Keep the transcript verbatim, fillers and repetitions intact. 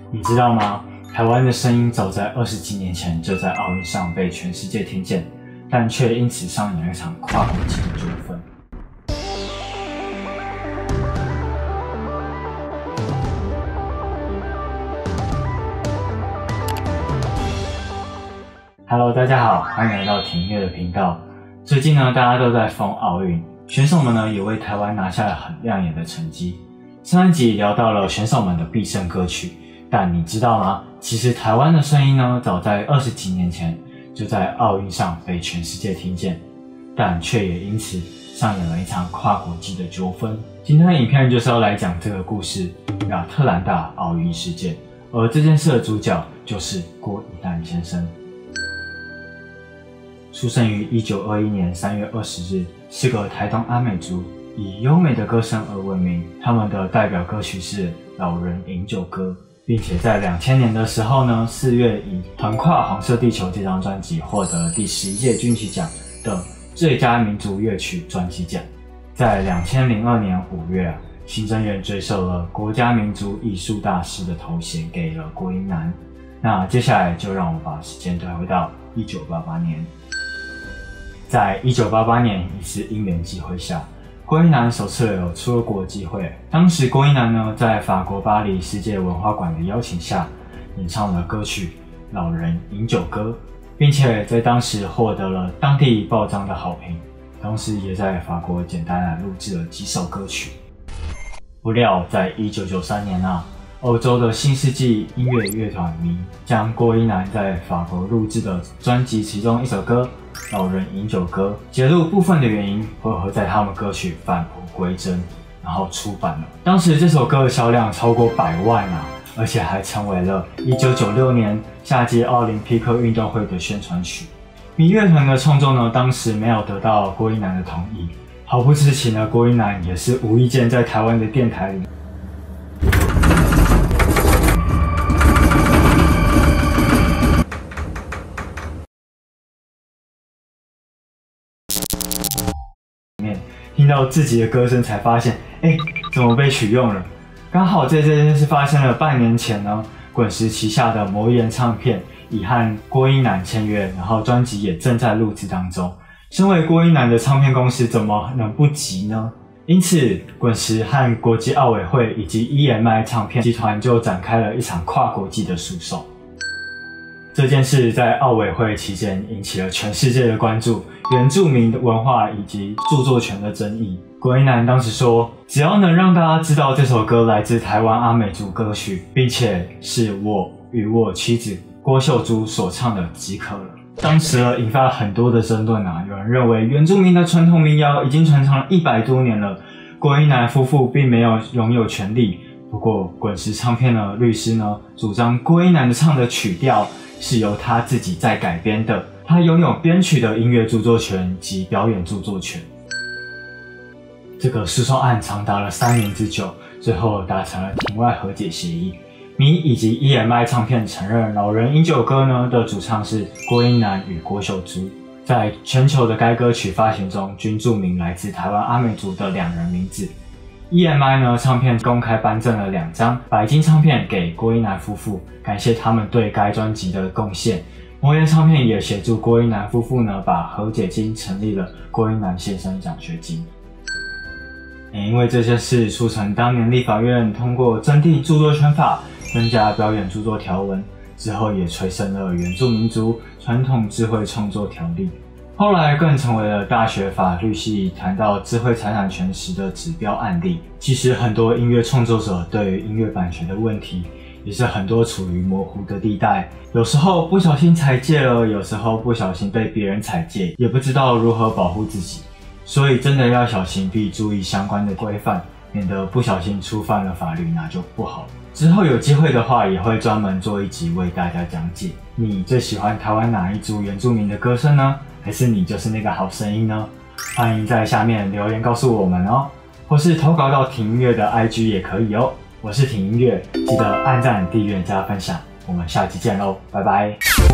你知道吗？台湾的声音早在二十几年前就在奥运上被全世界听见，但却因此上演了一场跨国际的纠纷。Hello， 大家好，欢迎来到庭乐的频道。最近呢，大家都在疯奥运，选手们呢也为台湾拿下了很亮眼的成绩。上一集聊到了选手们的必胜歌曲，但你知道吗？其实台湾的声音呢，早在二十几年前就在奥运上被全世界听见，但却也因此上演了一场跨国际的纠纷。今天的影片就是要来讲这个故事——亚特兰大奥运事件，而这件事的主角就是郭一男先生。出生于一九二一年三月二十日，是个台东阿美族，以优美的歌声而闻名。他们的代表歌曲是《老人饮酒歌》，并且在两千年的时候呢，四月以《横跨黄色地球》这张专辑获得第十一届金曲奖的最佳民族乐曲专辑奖。在两千零二年五月啊，行政院追授了国家民族艺术大师的头衔给了郭一男。那接下来就让我们把时间推回到一九八八年。在一九八八年一次因缘际会下，郭一男首次有出国机会。当时郭一男呢，在法国巴黎世界文化馆的邀请下，演唱了歌曲《老人饮酒歌》，并且在当时获得了当地报章的好评，同时也在法国简单的录制了几首歌曲。不料在一九九三年啊，欧洲的新世纪音乐乐团迷将郭一男在法国录制的专辑其中一首歌《老人饮酒歌》揭露部分的原因汇合在他们歌曲返璞归真，然后出版了。当时这首歌的销量超过百万啊，而且还成为了一九九六年夏季奥林匹克运动会的宣传曲。迷乐团的创作呢，当时没有得到郭一男的同意，毫不知情的郭一男也是无意间在台湾的电台里听到自己的歌声，才发现，哎，怎么被取用了？刚好在这件事发生了半年前呢，滚石旗下的魔岩唱片已和郭一男签约，然后专辑也正在录制当中。身为郭一男的唱片公司，怎么能不急呢？因此，滚石和国际奥委会以及 E M I 唱片集团就展开了一场跨国际的诉讼。这件事在奥委会期间引起了全世界的关注，原住民的文化以及著作权的争议。郭一男当时说，只要能让大家知道这首歌来自台湾阿美族歌曲，并且是我与我妻子郭秀珠所唱的即可了。当时呢，引发了很多的争论啊，有人认为原住民的传统民谣已经传唱了一百多年了，郭一男夫妇并没有拥有权利。不过滚石唱片的律师呢，主张郭一男的唱的曲调是由他自己在改编的，他拥有编曲的音乐著作权及表演著作权。这个诉讼案长达了三年之久，最后达成了庭外和解协议。迷以及 E M I 唱片承认《老人饮酒歌》呢的主唱是郭一男与郭秀珠。在全球的该歌曲发行中，均注明来自台湾阿美族的两人名字。E M I 呢唱片公开颁赠了两张白金唱片给郭一男夫妇，感谢他们对该专辑的贡献。魔岩唱片也协助郭一男夫妇呢把和解金成立了郭一男先生奖学金。也因为这些事促成当年立法院通过增订著作权法，增加表演著作条文，之后也催生了原住民族传统智慧创作条例。后来更成为了大学法律系谈到智慧财产权时的指标案例。其实很多音乐创作者对于音乐版权的问题也是很多处于模糊的地带，有时候不小心踩界了，有时候不小心被别人踩界，也不知道如何保护自己。所以真的要小心并注意相关的规范，免得不小心触犯了法律，那就不好了。之后有机会的话，也会专门做一集为大家讲解。你最喜欢台湾哪一族原住民的歌声呢？还是你就是那个好声音呢？欢迎在下面留言告诉我们哦，或是投稿到庭音乐的 I G 也可以哦。我是庭音乐，记得按赞、订阅、加分享，我们下期见喽，拜拜。